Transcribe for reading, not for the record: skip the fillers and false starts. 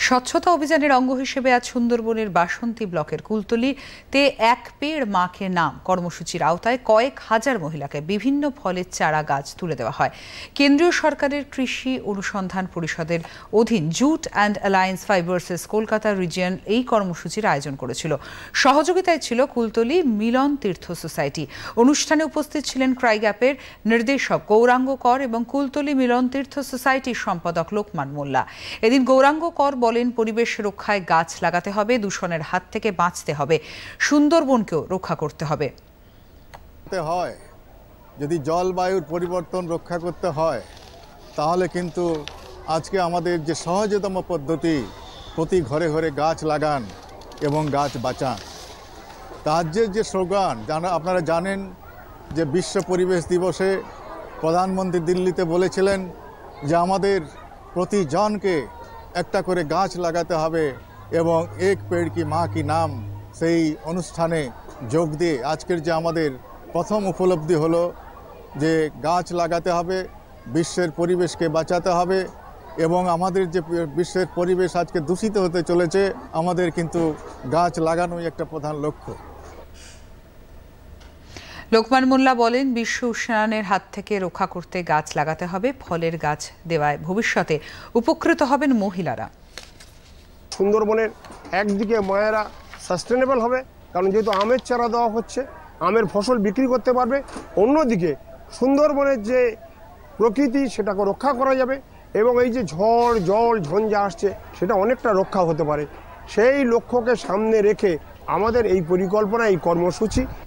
স্বচ্ছতা অভিযানের অঙ্গ হিসেবে আজ সুন্দরবনের বাসন্তী ব্লকের কুলতলিতে এক পেড় মা কে নাম কর্মসূচির আওতায় কয়েক হাজার মহিলাকে বিভিন্ন ফলের চারা গাছ তুলে দেওয়া হয়। কেন্দ্রীয় সরকারের কৃষি অনুসন্ধান পরিষদের অধীন jute and alliance fibres Kolkata region এই কর্মসূচির আয়োজন করেছিল। সহযোগিতায় ছিল কুলতলি মিলন তীর্থ সোসাইটি। অনুষ্ঠানে উপস্থিত ছিলেন ক্রাইগ্যাপের নির্দেশক গৌরাঙ্গ কর এবং কুলতলি মিলন তীর্থ সোসাইটির সম্পাদক লোকমান মোল্লা। এদিন গৌরাঙ্গ কর বলেন, পরিবেশ রক্ষায় গাছ লাগাতে হবে, দূষণের হাত থেকে বাঁচতে হবে, সুন্দরবনকেও রক্ষা করতে হবে। যদি জলবায়ুর পরিবর্তন রক্ষা করতে হয় তাহলে কিন্তু আজকে আমাদের যে সহজতম পদ্ধতি, প্রতি ঘরে ঘরে গাছ লাগান এবং গাছ বাঁচান। রাজ্যের যে স্লোগান আপনারা জানেন যে বিশ্ব পরিবেশ দিবসে প্রধানমন্ত্রী দিল্লিতে বলেছিলেন যে আমাদের প্রতিজনকে একটা করে গাছ লাগাতে হবে এবং এক পেড় কি মা কি নাম সেই অনুষ্ঠানে যোগ দিয়ে আজকের যে আমাদের প্রথম উপলব্ধি হলো যে গাছ লাগাতে হবে, বিশ্বের পরিবেশকে বাঁচাতে হবে এবং আমাদের যে বিশ্বের পরিবেশ আজকে দূষিত হতে চলেছে, আমাদের কিন্তু গাছ লাগানোই একটা প্রধান লক্ষ্য। লোকমান মোল্লা বলেন, বিশ্ব উষ্ণায়নের হাত থেকে রক্ষা করতে গাছ লাগাতে হবে। ফলের গাছ দেওয়ায় ভবিষ্যতে উপকৃত হবেন মহিলারা। সুন্দরবনের একদিকে মায়েরা সাস্টেনেবল হবে, কারণ যেহেতু আমের চারা দেওয়া হচ্ছে, আমের ফসল বিক্রি করতে পারবে। অন্যদিকে সুন্দরবনের যে প্রকৃতি সেটাকে রক্ষা করা যাবে এবং এই যে ঝড় জল ঝঞ্ঝা আসছে সেটা অনেকটা রক্ষা হতে পারে। সেই লক্ষ্যকে সামনে রেখে আমাদের এই পরিকল্পনা, এই কর্মসূচি